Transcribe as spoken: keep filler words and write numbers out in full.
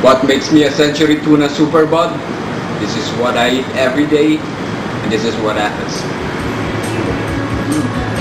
What makes me a century tuna superbug? This is what I eat every day, and this is what happens.